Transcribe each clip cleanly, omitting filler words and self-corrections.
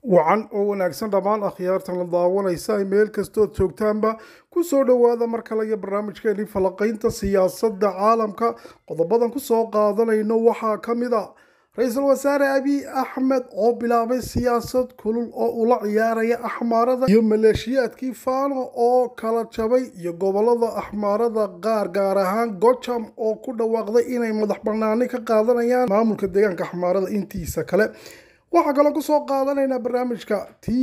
wacan oo wanaagsan dhammaan akhyaartan la daawanaysa ay meel kastood joogtaanba ku soo dhowaada mar kale iyo barnaamijkeennii falaqaynta siyaasadda caalamka qodobadan ku soo qaadanayno waxaa ka mid a ra-iisul wasaare abiy axmed oo bilaabay siyaasad kulul oo ula ciyaaraya axmaarada iyo maleeshiyaadkii faano oo kala jabay iyo gobolada axmaarada gaar ahaan gojam oo ku dhawaaqday inay madax bannaani ka qaadanayaan maamulka deegaanka axmaarada intiisa kale. waxaa kaloo kusoo qaadanaynaa barnaamijka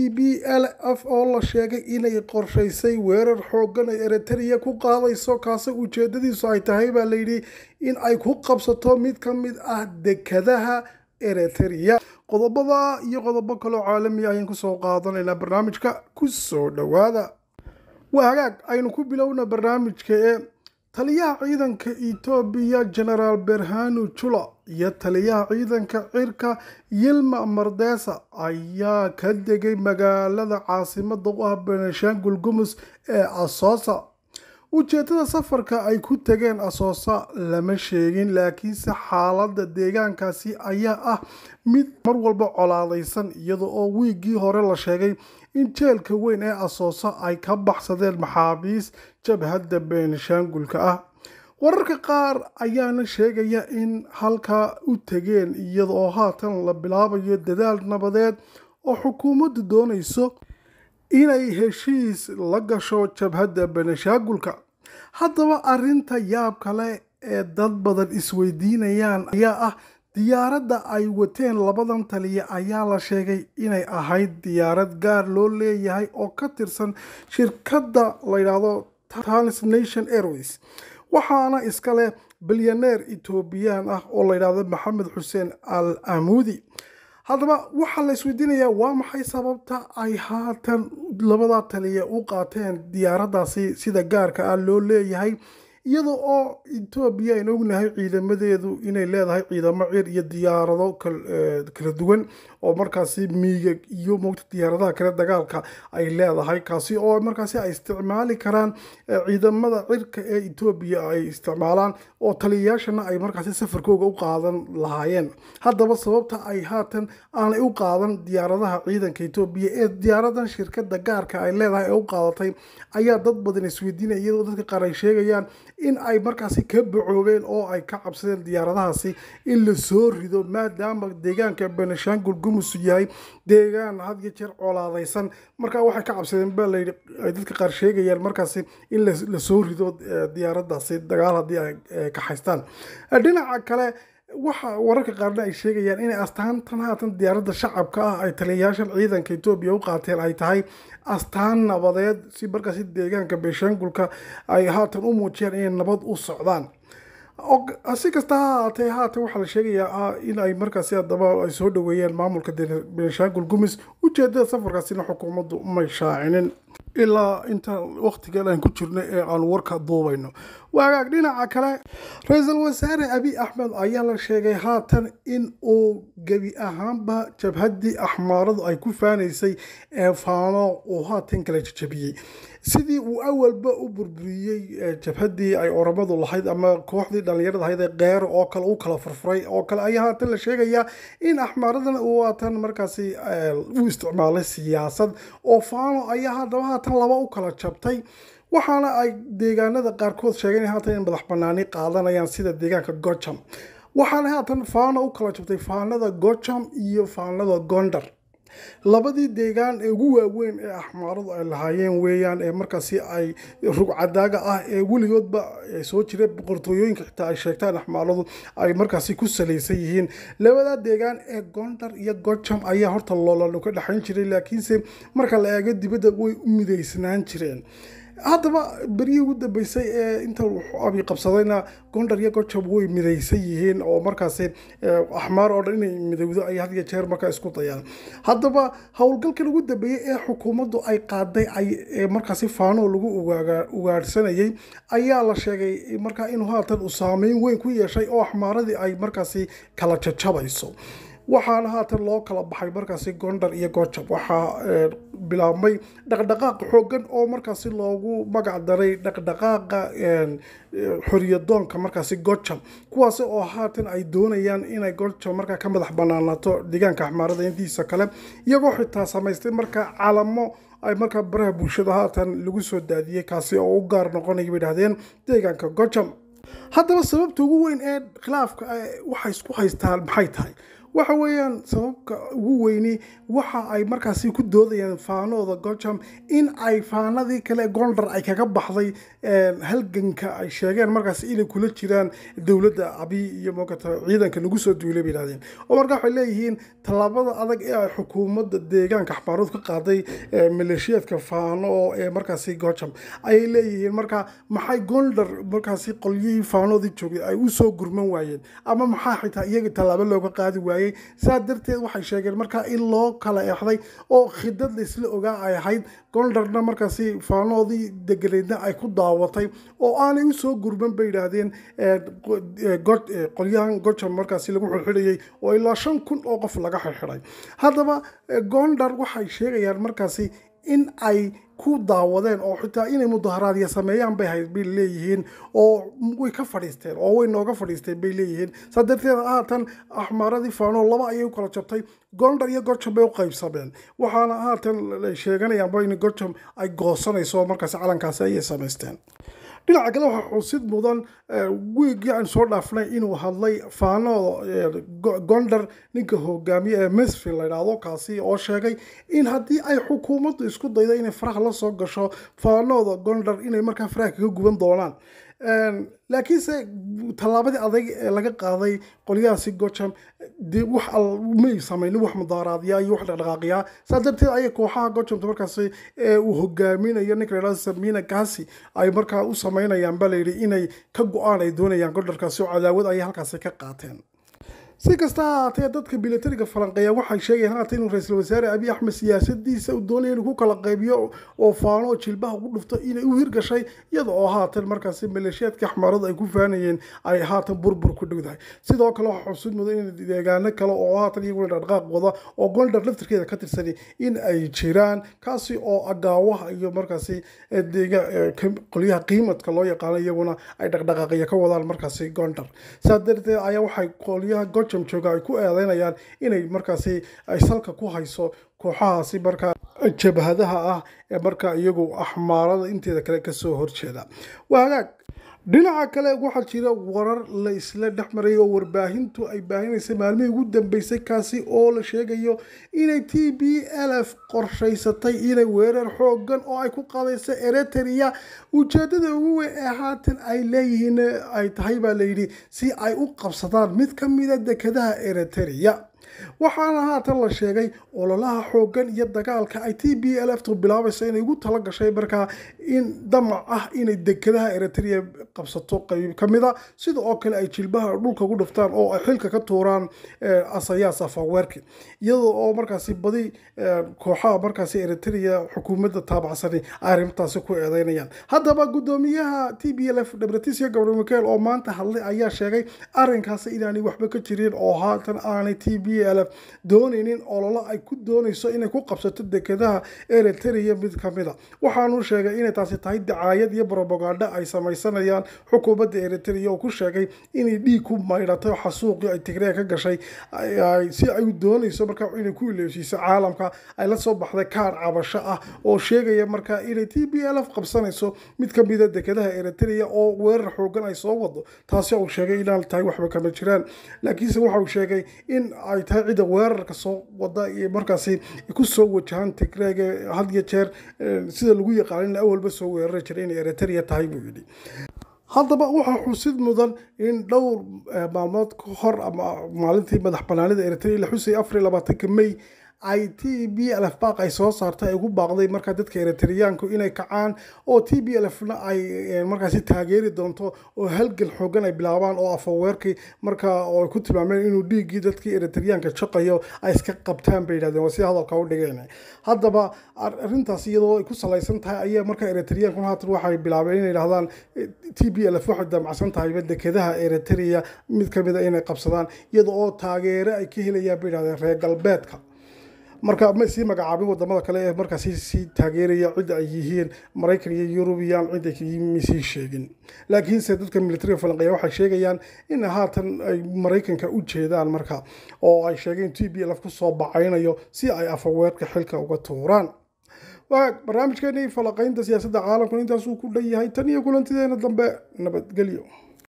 TPLF oo la sheegay inay qorshaysay weerar xoogan ay Eritrea ku qaadayso kaasi ujeedadiisu ay tahay baa layidhi in ay ku qabsato mid ka mid ah dekadaha Eritrea. qodobada iyo qodobo kaloo caalami ayaan kusoo qaadanaynaa barnaamijka kusoo dhowaada. waa hagaag aynu ku bilowna barnaamijka ee taliyaha ciidanka Itoobiya General Berhanu Jula iyo taliyaha ciidanka cirka Yilma Mardesa ayaa ka degay magaalada caasimada u ah Benishangul Gumus ee Asoosa. ujeedada safarka ay ku tageen Asoosa lama sheegin, laakiinse xaaladda deegaankaasi ayaa ah mid mar walba colaadaysan iyada oo wiigii hore la sheegay in jeelka weyn ee Asoosa ay ka baxsadeen maxaabiis jabhadda Benishangulka ah. wararka qaar ayaana sheegaya in halka u tageen iyada oo haatan la bilaabayo dadaal nabadeed oo xukuumaddu doonayso inay heshiis la gasho jabhadda Benishangulka. haddaba arrinta yaab kale ee dad badan isweydiinayaan ayaa ah diyaaradda ay wateen labadan taliya ayaa la sheegay inay ahayd diyaarad gaar loo leeyahay oo ka tirsan shirkadda la yidhaahdo Transnation Airways, waxaana iska leh bilyaneer Itoobiyaan ah oo la yidhaahdo Maxamed Xuseen Al Amuudi. haddaba waxaa la isweydiinayaa waa maxay sababta ay haatan labada taliya u qaateen diyaaraddaasi sida gaarka ah loo leeyahay, iyada oo Itoobiya aynu ognahay ciidamadeedu inay leedahay ciidamo cir iyo diyaarado kala duwan oo markaasi miiga iyo moogta diyaaradaha kale dagaalka ay leedahay, kaasi oo markaasi ay isticmaali karaan ciidamada cirka ee Itoobiya ay isticmaalaan oo taliyayaashana ay markaasi safarkooga u qaadan lahaayeen. haddaba sababta ay haatan aanay u qaadan diyaaradaha ciidanka Itoobiya ee diyaaradan shirkadda gaarka ay leedahay ee u qaadatay ayaa dad badan isweydiinaya, iyadoo dadka qaar ay sheegayaan in ay markaasi ka bacoobeen oo ay ka cabsadeen diyaaradahaasi in la soo rido maadaama deegaanka Benishangul Gumus yahay deegaan had iyo jeer colaadaysan. markaa waxay ka cabsadeen baa layidhi ay dadka qaar sheegayaan markaasi in la soo rido diyaaraddaasi dagaal haddii ay ka haystaan. dhinaca kale waxa wararka qaarna ay sheegayaan inay astaantan haatan diyaaradda shacabka ah ay taliyayaashan ciidanka Itoobiya u qaateen ay tahay astaan nabadeed si markaasi deegaanka Benishangulka ay haatan u muujiyaan inay nabad u socdaan. si kasta ha ahaatee haatan waxaa la sheegayaa in ay markaasi haddaba ay soo dhoweeyeen maamulka Benishangul Gumus. ujeedada safarkaasina xukuumaddu may shaacinin ilaa inta waqtigan aan ku jirno ee aan warka duubayno. waagaag dhinaca kale ra-iisul wasaare abiy axmed ayaa la sheegay haatan in uu gebi ahaanba jabhaddii axmaaradu ay ku faanaysay ee faano uu haatan kala jabiyey sidii uu awalba u burburiyey jabhaddii ay oramadu lahayd ama kooxdii dhallinyarada ahayd ee qeero oo kale u kala furfuray oo kale ayaa haatan la sheegayaa in axmaaradana uu haatan markaasi u isticmaalay siyaasad oo faano ayaa haddaba haatan laba u kala jabtay, waxaana ay deegaanada qaarkood sheegeen haatan in madax bannaani qaadanayaan sida deegaanka Gojam. waxaana haatan faano u kala jabtay faanada Gojam iyo faanada Gondar. labadii deegaan ee ugu waaweyn ee axmaaradu ay lahaayeen weeyaan ee markaasi ay rugcadaaga ah ee weligoodba soo jiray boqortooyooyinka xitaa ay sheegtaan axmaaradu ay markaasi ku salaysan yihiin. labada deegaan ee Gondar iyo Gojam ayaa horta loolano ka dhaxayn jiray, laakiinse marka la eego dibadda way u midaysnaan jireen. haddaba berigii ugu dambeysay ee inta abiy qabsadayna Gondar iyo Gojam way midaysan yihiin oo markaasi axmaar oo dhan inay midowdo ay had iyo jeer markaa isku dayaan. haddaba howlgalkan ugu dambeeyay ee xukuumaddu ay qaaday markaasi faano lagu ugaadhsanayay ayaa la sheegay markaa inuu haatan u saameyn weyn ku yeeshay oo axmaaradii ay markaasi kala jajabayso. waxaana haatan loo kala baxay markaasi Gondar iyo Gojam. waxaa bilaabmay dhaqdhaqaaq xoogan oo markaasi loogu magac daray dhaqdhaqaaqa xoriyadoonka markaasi Gojam, kuwaas oo haatan ay doonayaan inay Gojam markaa ka madax banaanaato deegaanka Axmaarada intiisa kale, iyagoo xitaa samaystay markaa calamo ay markaa baraha bulshada haatan lagu soo daadiyay kaasi oo u gaar noqonaya bay yidhaahdeen deegaanka Gojam. haddaba sababta ugu weyn ee khilaafka waxay isku haystaan maxay tahay? waxa weeyaan sababka ugu weyni waxa ay markaasi ku doodayaan faanooda Gojam in ay faanadii kale Gondar ay kaga baxday halganka ay sheegeen markaasi inay kula jiraan dawladda Abiy iyo moogata ciidanka lagu soo duulay bay yiraahdeen. oo markaa waxay leeyihiin talaabada adag ee ay xukuumadda deegaanka Axmaarad ka qaaday maleeshiyadka faano ee markaasi Gojam ay leeyihiin markaa maxay Gondar markaasi qolyihii faanoodii joogay ay u soo gurman waayeen, ama maxaa xitaa iyaga talaabo looga qaadi waayay. saa darteed waxay sheegeen markaa in loo kala eexday oo khidad la isla ogaa ay ahayd. Gondarna markaasi faanoodii deganeedna ay ku daawatay oo aanay u soo gurman bay yidhaahdeen qolyahan Gojam markaasi lagu xirxidhayay oo ilaa 5,000 oo qof laga xirxiday. haddaba Gondar waxay sheegayaan markaasi in ay ku daawadeen oo xitaa inay mudaharaadyo sameeyaan bay leeyihiin oo way ka fadhiisteen oo way nooga fadhiisteen bay leeyihiin. saa darteed haatan Axmaaradii faano laba ayay u kala jabtay, Gondar iyo Gojam bay u qaybsameen, waxaana haatan sheeganayaan in Gojam ay goosanayso markaasi calankaasi ayay samaysteen. dhinaca kale waxaa xusid mudan wiigii aan soo dhaafnay inuu hadlay faanooda Gondar ninka hogaamiye ee Mesfin la yidhaahdo, kaasi oo sheegay in haddii ay xukuumaddu isku daydo inay faraha la soo gasho faanooda Gondar inay markaa faraha kaga guban doonaan. laakiinse tallaabadii adag ee laga qaaday qolyahaasi Gojam wax may samaynin wax mudaaraadya iyo wax dhaqdhaqaaqya. saa darteed ayay kooxaha Gojamta markaasi uu hogaaminayo ninka la yidhaahdo Samina Gasi ay markaa u samaynayaan baa la yidhi inay ka go-aan ay doonayaan Gondarkaasi oo cadaawad ayay halkaasi ka qaateen. si kasta ha ahaatee dadka militariga falanqeeya waxay sheegayaan haatan inuu ra'iisul wasaare Abiy Ahmed siyaasadiisa uu doonaya inuu ku kala qaybiyo oo faano jilbaha ugu dhufto inay u hirgashay, iyada oo haatan markaasi maleeshiyadka Axmaarada ay ku faanayeen ay haatan burbur ku dhowdahay. sidoo kale waxaa xusid mudan in deegaano kale oo haatan iyaguna dhaqdhaqaaq wada oo Gondar laftirkeeda ka tirsan in ay jiraan, kaasi oo agaawaha iyo markaasi qolyaha qiimadka loo yaqaano iyaguna ay dhaqdhaqaaqya ka wadaan markaasi Gondar. saa darteed ayaa waxay qolyaha Gojam jooga ay ku eedeynayaan inay markaasi ay salka ku hayso kooxahaasi markaa jabhadaha ah ee markaa iyagu Axmaarada inteeda kale ka soo horjeeda. waa hagaag. dhinaca kale waxaa jira warar la isla dhexmaray oo warbaahintu ay baahinaysay maalmihii ugu dambeysay, kaasi oo la sheegayo inay TPLF qorshaysatay inay weerar xoogan oo ay ku qaadayso Eritrea. ujeedada ugu weyn ee haatan ay leeyihiin ay tahay baa la yidhi si ay u qabsadaan mid ka mida dekedaha Eritrea. waxaana haatan la sheegay ololaha xoogan iyo dagaalka ay TPLF bilaabayso inay ugu tala gashay markaa in damac ah inay dekedaha Eritrea qabsato qayb ka mid ah, sida oo kale ay jilbaha dhulka ku dhuftaan oo ay xilka ka tuuraan Isaias Afwerki, iyadoo oo markaasi badi kooxaha markaasi Eritrea xukuumadda taabacsan ay arrintaasi ku eedeynayaan. haddaba gudoomiyaha TPLF Debretsion Gebremichael oo maanta hadlay ayaa sheegay arrinkaasi inaanay waxba ka jirin oo haatan aanay TPLF doonaynin ololo ay ku doonayso inay ku qabsato dekedaha Eritrea mid ka mid ah. waxaanu sheegay inay taasi tahay dacaayad iyo propaganda ay samaysanayaan xukuumadda Eritrea oo ku sheegay inay dhiig ku maydhato xasuuqii ay Tigray ka gashay si ay u doonayso markaa inay ku ileeshiiso caalamka. ay la soo baxday kaar cabasho ah oo sheegaya markaa inay TPLF qabsanayso mid ka mid ah dekedaha Eritrea oo weerar xoogan ay soo wado. taasi uu sheegay inaan tahay waxba kama jiraan, laakiinse waxa uu sheegay in ay tahay cida weerarka soo wada iyo markaasi ku soo wajahan Tigray had iyo jeer sida lagu yaqaan awalba soo weerari jiray in Eritrea tahay buu yidhi. haddaba waxaa xusid mudan in dhowr maalmood ka hor ama maalintii madax banaanida Eritrea la xusay 24 May ay TPLF baaq ay soo saartay ay ugu baaqday markaa dadka Eritreaanku inay kacaan oo TPLFna ay markaasi taageeri doonto oo halgan xoogan ay bilaabaan oo Afwerki markaa oo ku tilmaameen inuu dhiigii dadkii Eritreaanka shaqayo ay iska qabtaan bay yiraahdeen si hadalka u dhigeen. haddaba arrintaas iyadoo ay ku salaysan tahay ayaa markaa Eritreaanku haatan waxay bilaabeen inay yiraahdaan TPLF waxay damacsan tahay dekedaha Eritrea mid ka mid ah inay qabsadaan iyadoo taageero ay ka helayaan bay yiraahdeen reer galbeedka. marka ma sii magacaabin wadamada kale ee markaasi sii taageeraya cidda ay yihiin Maraykan iyo Yurubiyan cidda ay sii sheegin laakiinse dadka military falanqeeya waxay sheegayaan in haatan ay Maraykanka u jeedaan marka oo ay sheegeen TPLF ku soo bacaynayo si ay afweerka xilka uga tuuraan barnaamijkeennii falanqaynta siyaasadda caalamka intaas uu ku dhan yahay tan iyo kulantideena dambe nabadgelyo